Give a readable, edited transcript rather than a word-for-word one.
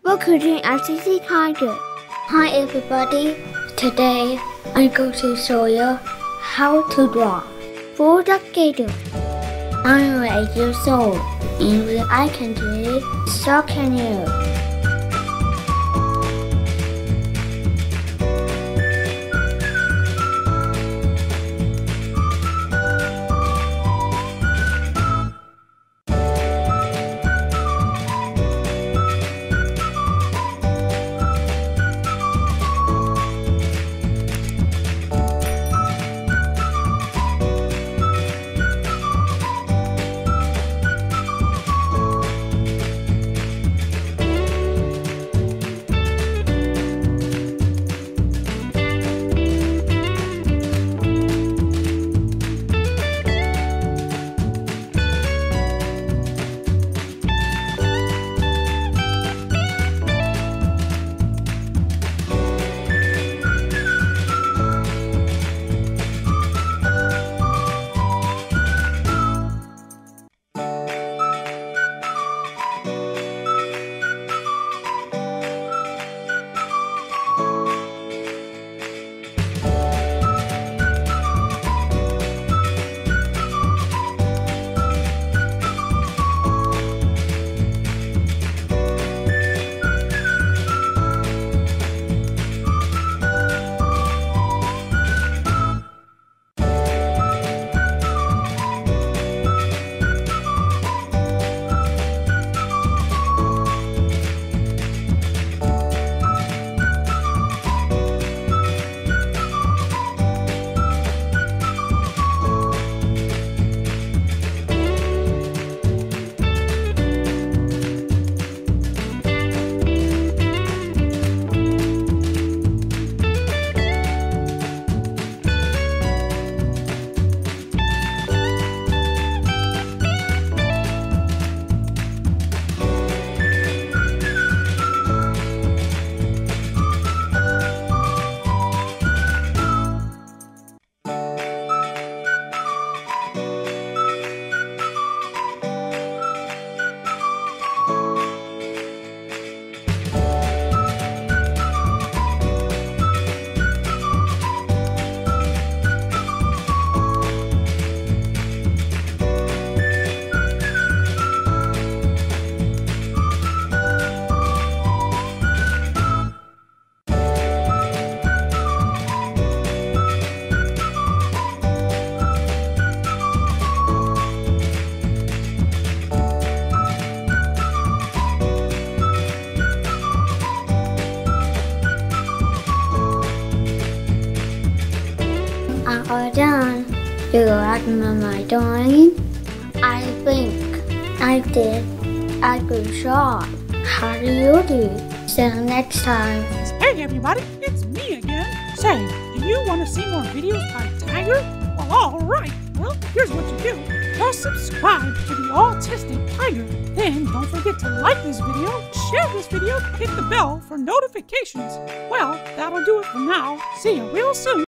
Welcome to RCC Tiger. Hi everybody, today I'm going to show you how to draw for the gator. I'm 8 years old, and if I can do it, so can you. I'm all done. Do you like my drawing? I think I did a good job. How do you do? See you next time. Hey everybody, it's me again. Say, do you want to see more videos by Tiger? Well, alright. Well, here's what you do. Just subscribe to the Autistic Tiger. Then don't forget to like this video, share this video, hit the bell for notifications. Well, that'll do it for now. See you real soon.